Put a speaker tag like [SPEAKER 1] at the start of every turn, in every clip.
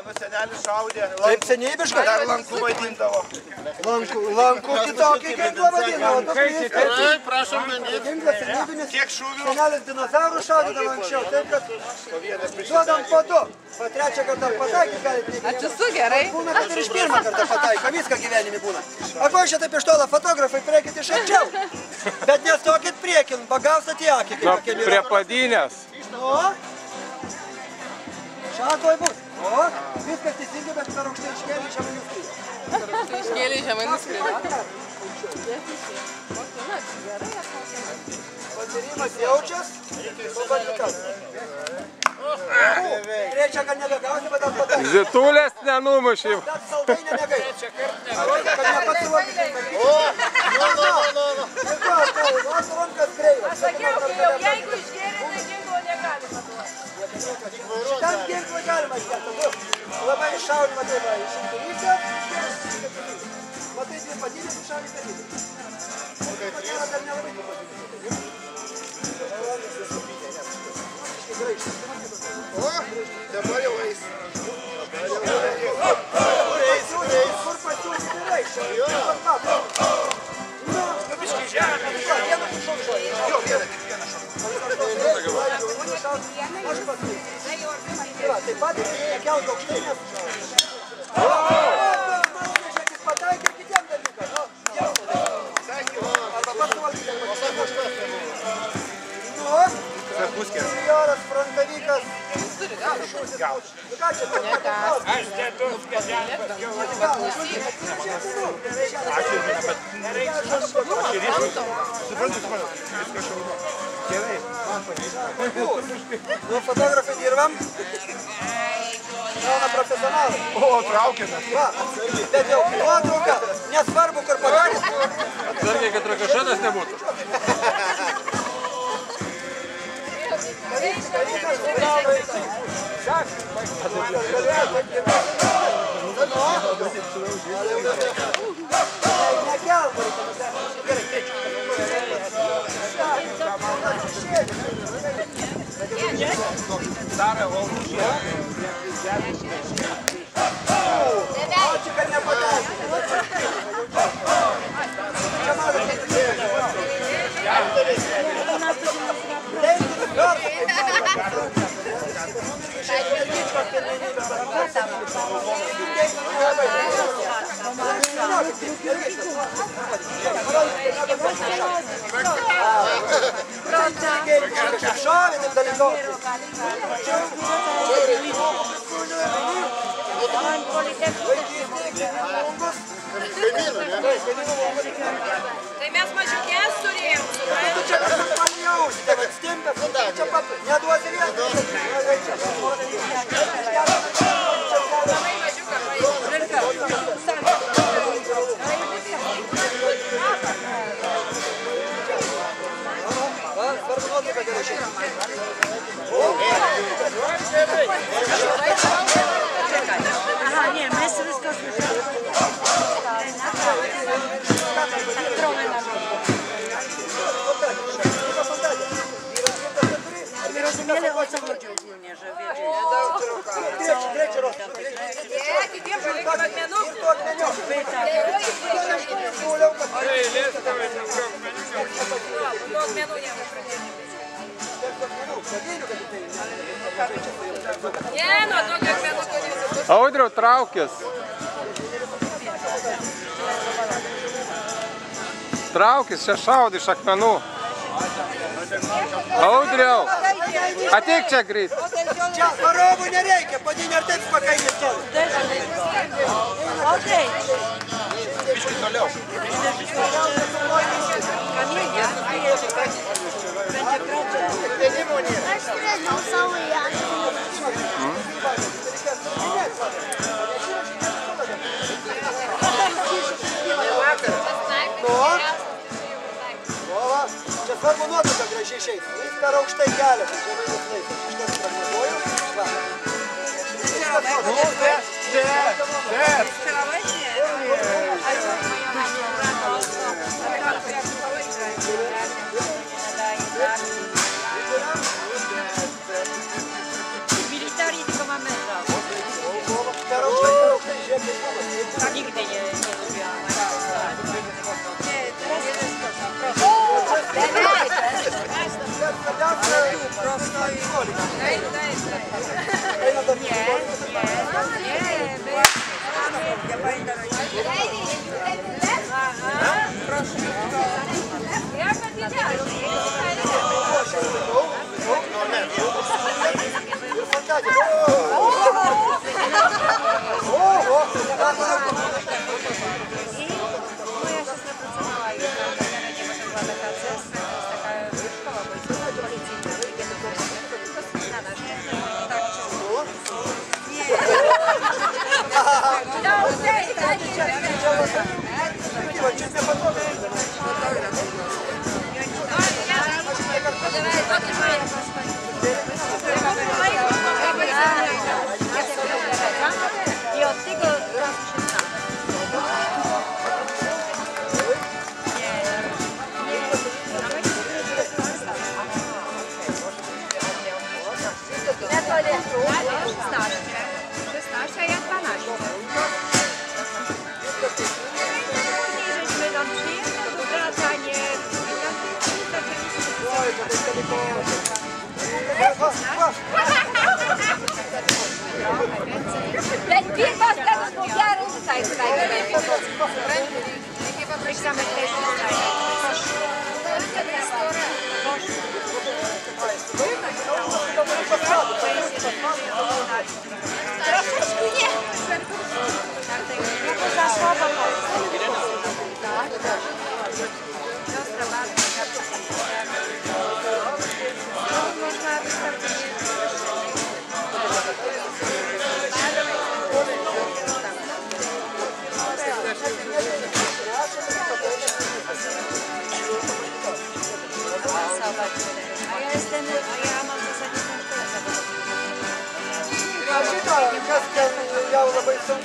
[SPEAKER 1] Senelis šaudė.
[SPEAKER 2] Taip senybiškai?
[SPEAKER 1] Dar lankų vaidindavo.
[SPEAKER 2] Lankų kitokį ginklą vadindavo.
[SPEAKER 1] Taip, prašom manyti.
[SPEAKER 2] Ginklas senybinis.
[SPEAKER 1] Kiek šūvių?
[SPEAKER 2] Senelis dinozaurų šaudydavo anksčiau. Taip, kad duodam po du. Po trečią kartą pataikyti galite.
[SPEAKER 3] Atsisu gerai.
[SPEAKER 2] Būna, kad ir iš pirmą kartą pataiko. Viską gyvenime būna. A ko šitą iš tolo fotografai priekit iš arčiau. Bet nestokit priekin, pagausat į akį.
[SPEAKER 4] Prie padynės.
[SPEAKER 2] O? Šakoj bus. O? Viskas teisingai, bet per aukštai iškėlė žemai nuskrido.
[SPEAKER 3] Iškėlė žemai nuskrido.
[SPEAKER 2] Patyrimas jaučias. Pabandykas. Trečią gal nebegausi, bet dar pataikė.
[SPEAKER 4] Zitulės nenumušė.
[SPEAKER 2] Bet saldainė negai. Kad nepasiruokite. Ir ko, vos rankas kreivas.
[SPEAKER 3] Aš sakiau, jeigu išgėrė, tai ginklo negali paduoti.
[SPEAKER 2] Šitam ginklui galima iškelti. Labai iššaudimą tai va, išimti visą, matai, dvi padynės iššaudė per vidurį. Bet yra dar nelabai dvi padynės.
[SPEAKER 1] O, dabar jau eis.
[SPEAKER 2] Kur pasiūlyti yra iššaudė? Nu, biškai žemė. Vieną pušau žodį.
[SPEAKER 1] Jo, vieną šaudė.
[SPEAKER 2] Aš pasakysiu. Taip pat nekelt aukštai nesušaudė. Žiūrėkit, pataikė ir kitiem dalykam. Arba pasuolkite. Senjoras Frantavykas.
[SPEAKER 1] Gaus.
[SPEAKER 2] Ką čia tu?
[SPEAKER 1] Aš dėdu, kad gali paskiau. Ačiū, bet nereikia. Aš ir jis. Suprantu, viskas šaunu. Gerai, man pavyzdžiui.
[SPEAKER 2] Nu, fotografai dirbam. Gauna profesionalai.
[SPEAKER 1] O, traukėme.
[SPEAKER 2] Va, bet jau nuotrauka. Nesvarbu, kur padarys.
[SPEAKER 4] Atsargiai, kad rakašatas nebūtų.
[SPEAKER 3] Tai mes mažiukės turėjom.
[SPEAKER 2] Tu čia kažkas man jausi, tai atstimpęs, čia pat, neduosi vietų.
[SPEAKER 3] Labai mažiuką paėmė.
[SPEAKER 2] Svarbu nuotrauką gerai šiandien.
[SPEAKER 5] Aha, nie, mes viską Nie rozumieli, o co chodzi ogólnie, że wiecie.
[SPEAKER 2] Treći roz.
[SPEAKER 3] Nie, kitiem paliko akmenų. Nuo akmenų nepradėti. Ne, nuo tokio akmenų kodėl.
[SPEAKER 4] Audriau, traukis. Traukis, čia šaudai iš akmenų. Audriau, ateik čia greit.
[SPEAKER 2] Čia varovų nereikia, padinė ir taip pakainės kelias.
[SPEAKER 5] Okej.
[SPEAKER 1] Biškai toliau.
[SPEAKER 5] Kamienia, będzie
[SPEAKER 2] Čia svarbu nuotrauką gražiai išeiti. Jis per aukštai kelia, tai žemai neslaikas. Iš karto pragmatuoju. Va.
[SPEAKER 5] Militari tylko mamy za. Nigdy nie lubiłam. Nie, teraz jest prosto i... Ja pamiętam. Proszę.
[SPEAKER 3] Jak ty działa?
[SPEAKER 5] Moja siostra pracowała już na terenie, bo to była taka cesta, taka szkoła policyjna, gdzie to było znana, że tak i od tego razu się znam. A ja 12. Później żeśmy tam przyjechali, wracanie.
[SPEAKER 3] Ten firma z tego spowiaru tutaj.
[SPEAKER 5] Myślamy też
[SPEAKER 3] Troszeczkę nie.
[SPEAKER 5] za słaba siostra bardzo można wystarczyć. A ja jestem, a ja mam w zasadzie tą szkołę zawodową.
[SPEAKER 2] Я уже бойцом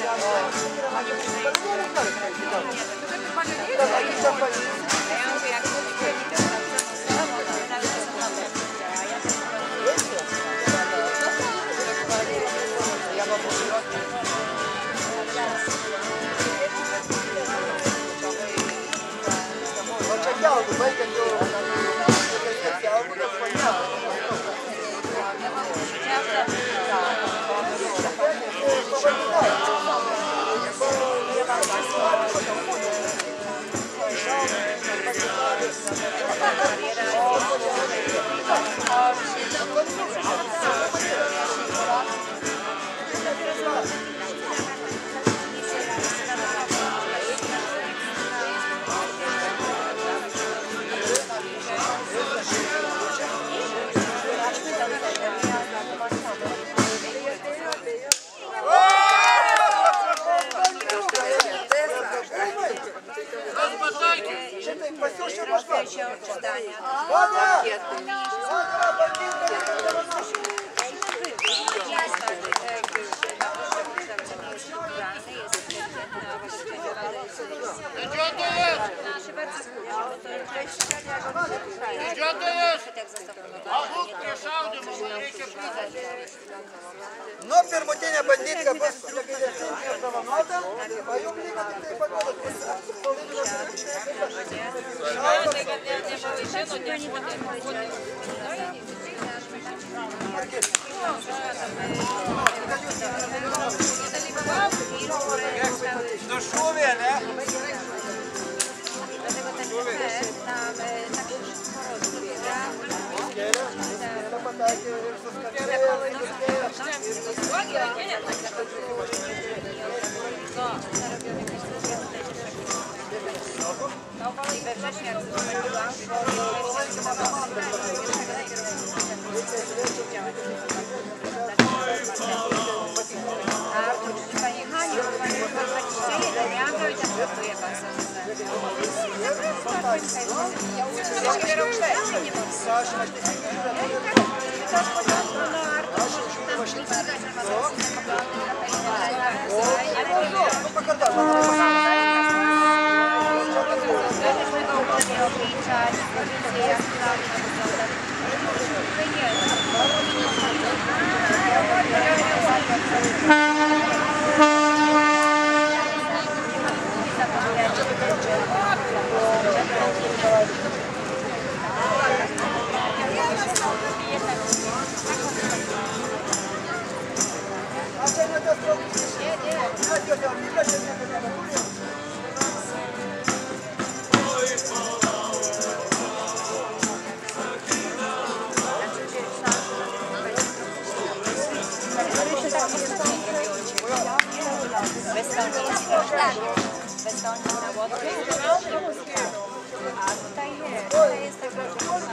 [SPEAKER 2] Но первотня бандитка
[SPEAKER 1] Do szumie, nie?
[SPEAKER 5] Pani Haniu, pani ma 21, ja mam cały czas pracuję
[SPEAKER 2] Asta e ne-a străbut. Net eu te-am mică și ne-a nebături.
[SPEAKER 5] Bezdomna łodka. A tutaj jest tak, że można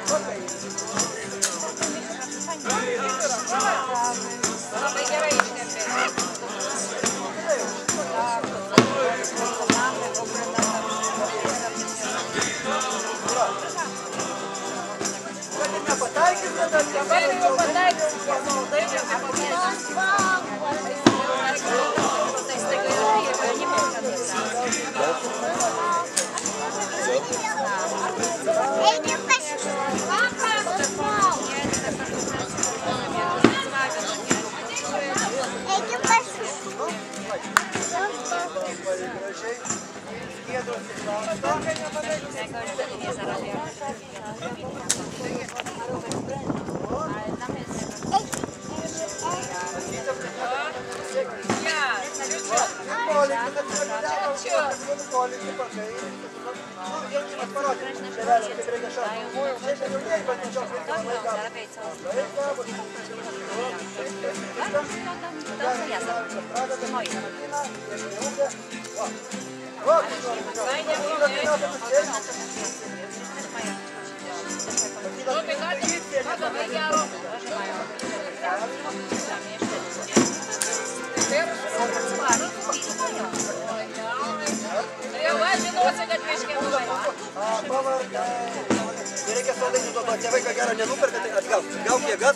[SPEAKER 5] Reikia saldainių duoti, o tėvai ką gero nenuperka, tai atgal. Gauk jėgas.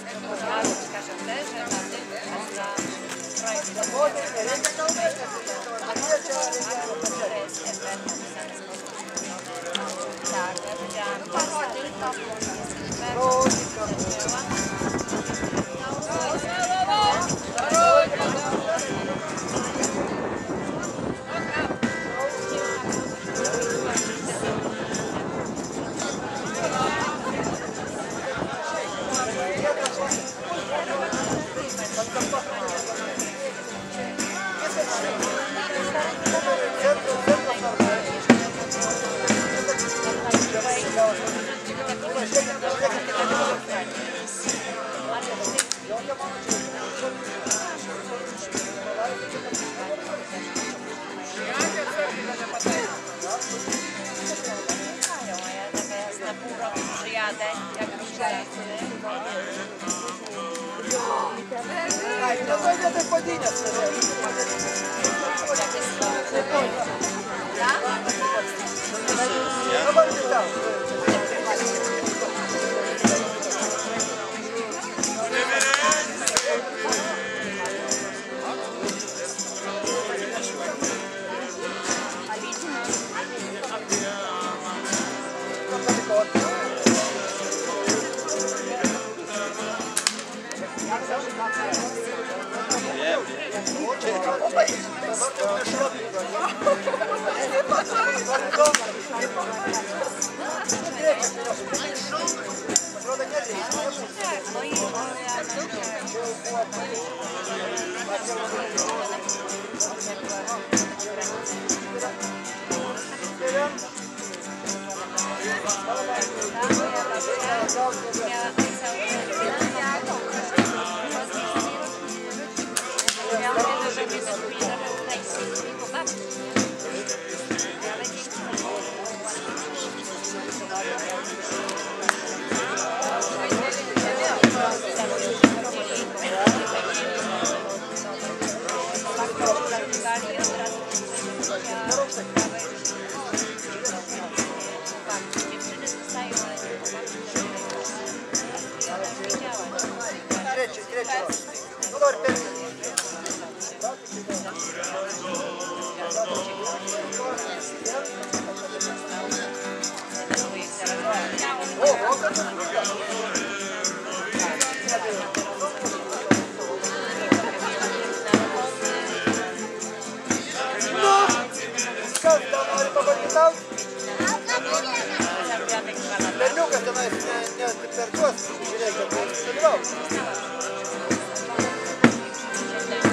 [SPEAKER 5] Berniukas tenais per tuos, žiūrėk, kad dalyvauti.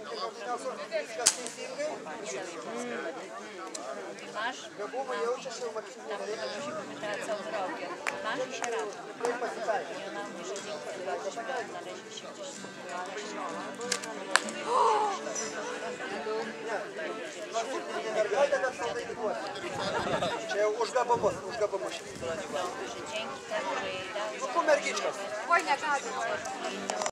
[SPEAKER 2] viskas teisingai.
[SPEAKER 5] Masz?
[SPEAKER 2] Gabumą jaučiasi, jau matyti
[SPEAKER 5] Tam
[SPEAKER 2] nereikia.
[SPEAKER 5] musi pomyśleć całą drogę. Masz i szarab.
[SPEAKER 2] Kaip pasitaikė.
[SPEAKER 5] I ona mówi, że dziękuję, że znaleźli się gdzieś.
[SPEAKER 2] Mergaitė dar saldainikuoja. Čia jau už gabumus.
[SPEAKER 5] Że dzięki temu, że jej dał...
[SPEAKER 2] Po mergičkas.
[SPEAKER 3] Oi, negali.